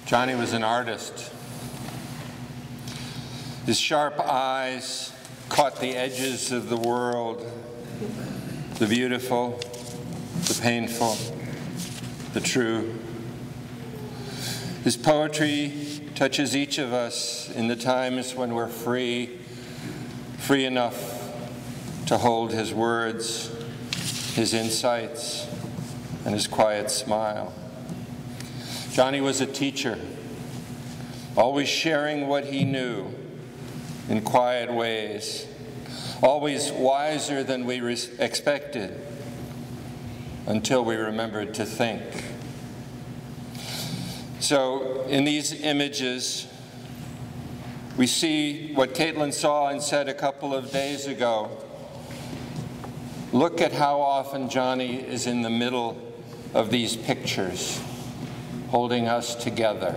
Johnny was an artist. His sharp eyes caught the edges of the world, the beautiful, the painful, the true. His poetry touches each of us in the times when we're free enough to hold his words, his insights, and his quiet smile. Johnny was a teacher, always sharing what he knew in quiet ways, always wiser than we expected, until we remembered to think. So in these images, we see what Caitlin saw and said a couple of days ago. Look at how often Johnny is in the middle of these pictures, holding us together.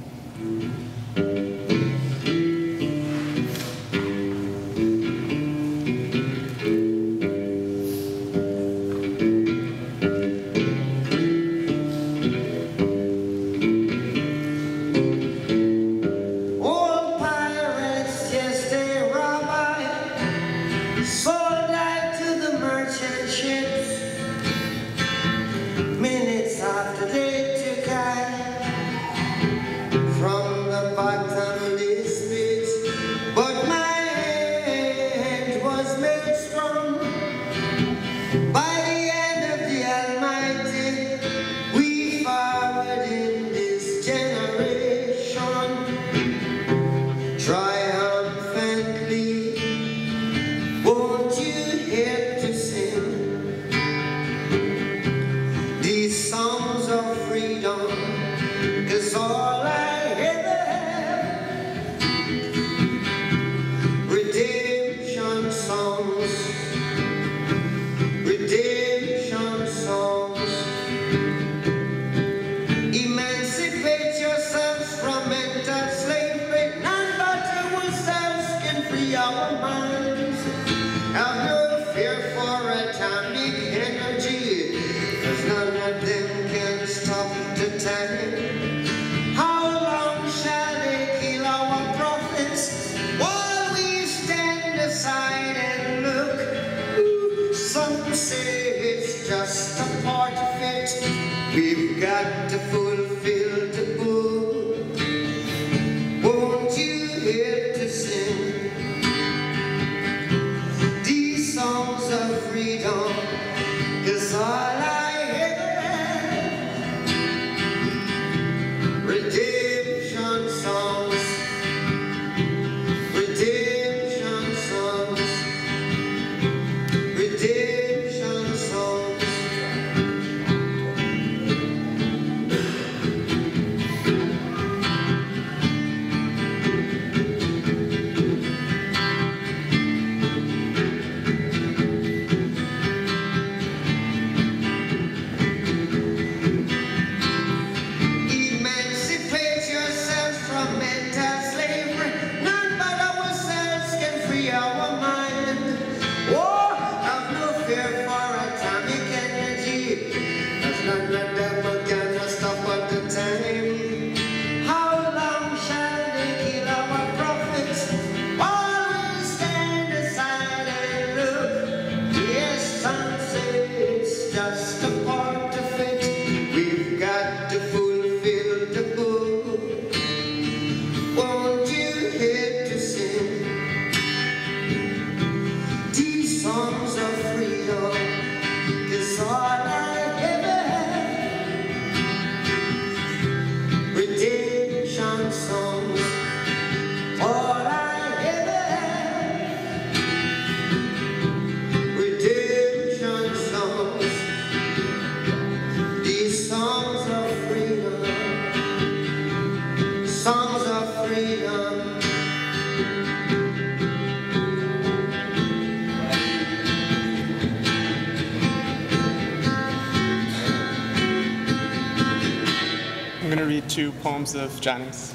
Two poems of Johnny's.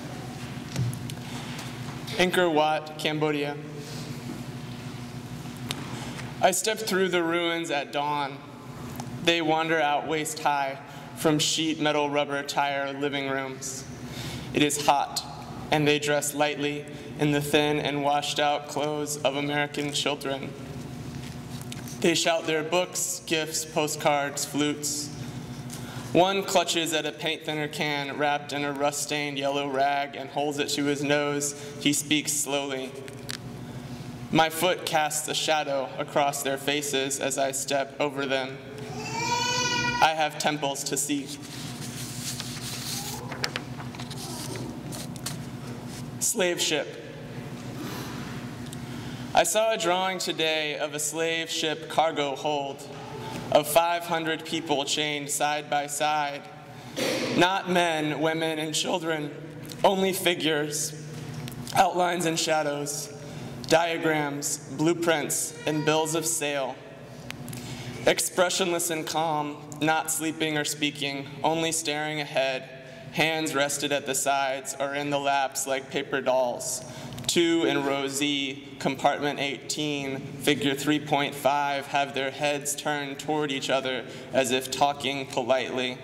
Angkor Wat, Cambodia. I step through the ruins at dawn. They wander out waist high from sheet metal rubber tire living rooms. It is hot, and they dress lightly in the thin and washed-out clothes of American children. They shout their books, gifts, postcards, flutes. One clutches at a paint thinner can wrapped in a rust-stained yellow rag and holds it to his nose. He speaks slowly. My foot casts a shadow across their faces as I step over them. I have temples to see. Slave ship. I saw a drawing today of a slave ship cargo hold of 500 people chained side by side. Not men, women, and children, only figures, outlines and shadows, diagrams, blueprints, and bills of sale. Expressionless and calm, not sleeping or speaking, only staring ahead, hands rested at the sides or in the laps like paper dolls. 2 in row Z, compartment 18, figure 3.5 have their heads turned toward each other as if talking politely.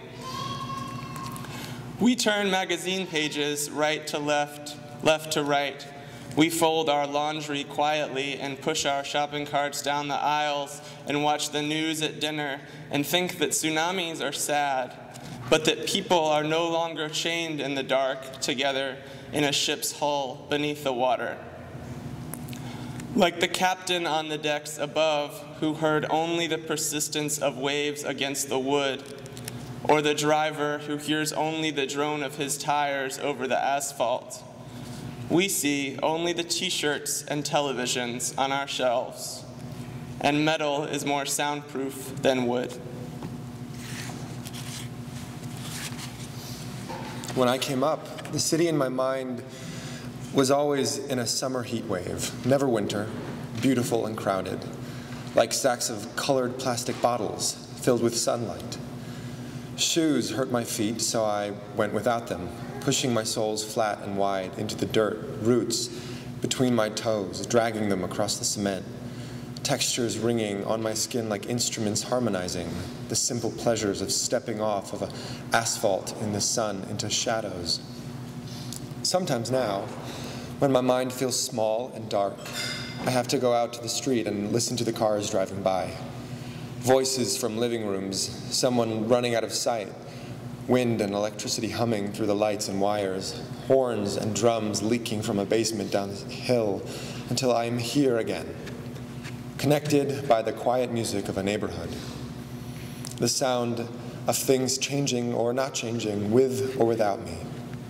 We turn magazine pages right to left, left to right. We fold our laundry quietly and push our shopping carts down the aisles and watch the news at dinner and think that tsunamis are sad, but that people are no longer chained in the dark together in a ship's hull beneath the water. Like the captain on the decks above who heard only the persistence of waves against the wood, or the driver who hears only the drone of his tires over the asphalt. We see only the t-shirts and televisions on our shelves, and metal is more soundproof than wood. When I came up, the city in my mind was always in a summer heat wave, never winter, beautiful and crowded, like stacks of colored plastic bottles filled with sunlight. Shoes hurt my feet, so I went without them, pushing my soles flat and wide into the dirt, roots between my toes, dragging them across the cement, textures ringing on my skin like instruments harmonizing, the simple pleasures of stepping off of asphalt in the sun into shadows. Sometimes now, when my mind feels small and dark, I have to go out to the street and listen to the cars driving by. Voices from living rooms, someone running out of sight, wind and electricity humming through the lights and wires, horns and drums leaking from a basement down the hill until I am here again, connected by the quiet music of a neighborhood. The sound of things changing or not changing, with or without me.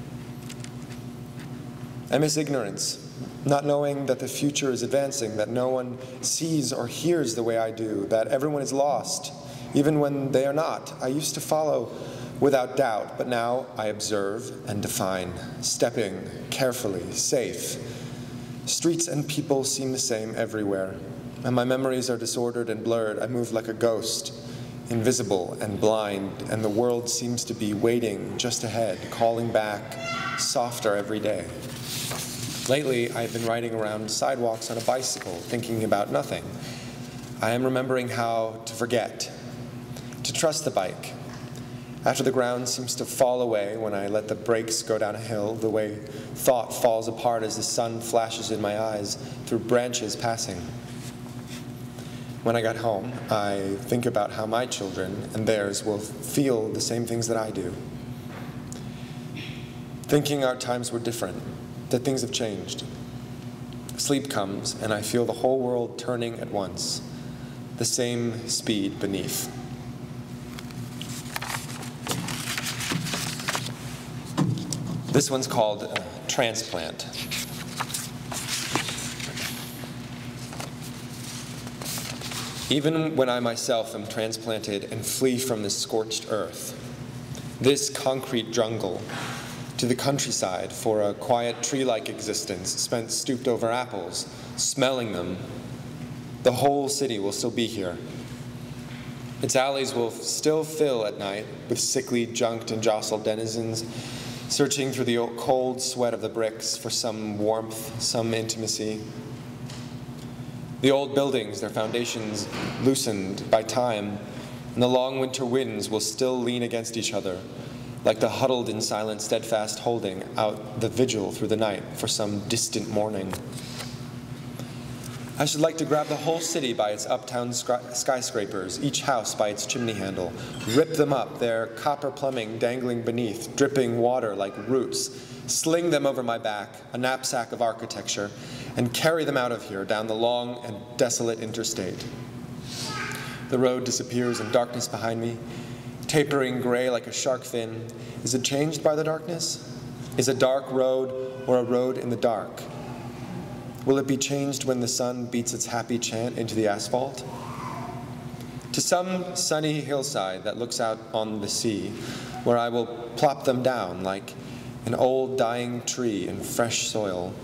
I miss ignorance, not knowing that the future is advancing, that no one sees or hears the way I do, that everyone is lost, even when they are not. I used to follow without doubt, but now I observe and define, stepping carefully, safe. Streets and people seem the same everywhere, and my memories are disordered and blurred. I move like a ghost, invisible and blind, and the world seems to be waiting just ahead, calling back softer every day. Lately, I've been riding around sidewalks on a bicycle, thinking about nothing. I am remembering how to forget, to trust the bike. After the ground seems to fall away when I let the brakes go down a hill, the way thought falls apart as the sun flashes in my eyes through branches passing. When I got home, I think about how my children and theirs will feel the same things that I do. Thinking our times were different, that things have changed. Sleep comes, and I feel the whole world turning at once, the same speed beneath. This one's called Transplant. Even when I myself am transplanted and flee from this scorched earth, this concrete jungle, to the countryside for a quiet tree-like existence spent stooped over apples, smelling them, the whole city will still be here. Its alleys will still fill at night with sickly, junked, and jostled denizens, searching through the cold sweat of the bricks for some warmth, some intimacy. The old buildings, their foundations loosened by time, and the long winter winds will still lean against each other, like the huddled in silent, steadfast holding out the vigil through the night for some distant morning. I should like to grab the whole city by its uptown skyscrapers, each house by its chimney handle, rip them up, their copper plumbing dangling beneath, dripping water like roots, sling them over my back, a knapsack of architecture, and carry them out of here down the long and desolate interstate. The road disappears in darkness behind me, tapering gray like a shark fin. Is it changed by the darkness? Is a dark road or a road in the dark? Will it be changed when the sun beats its happy chant into the asphalt? To some sunny hillside that looks out on the sea, where I will plop them down like an old dying tree in fresh soil.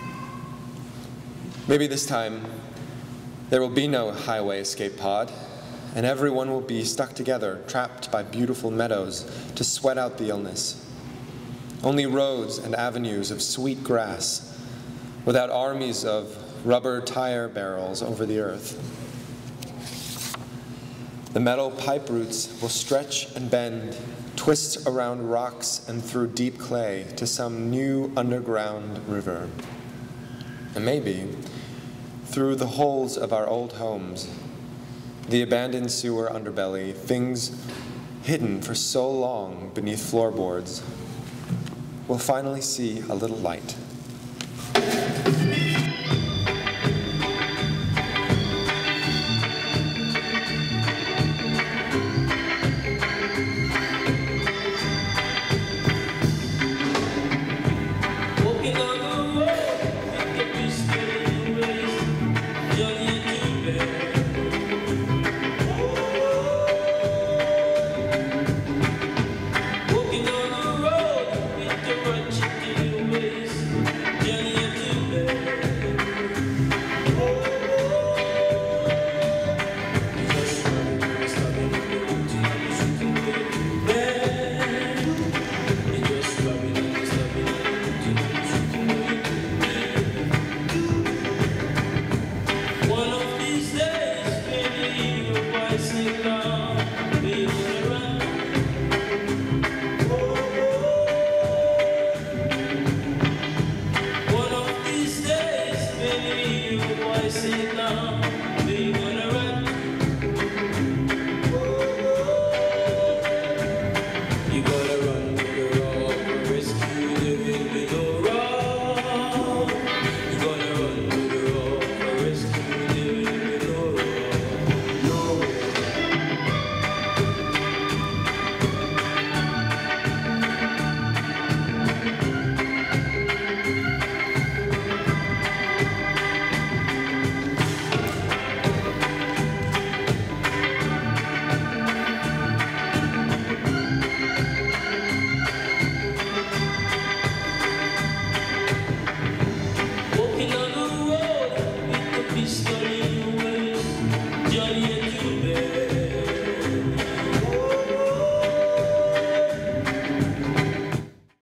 Maybe this time there will be no highway escape pod, and everyone will be stuck together, trapped by beautiful meadows to sweat out the illness. Only roads and avenues of sweet grass, without armies of rubber tire barrels over the earth. The metal pipe roots will stretch and bend, twist around rocks and through deep clay to some new underground river. And maybe, through the holes of our old homes, the abandoned sewer underbelly, things hidden for so long beneath floorboards, we'll finally see a little light.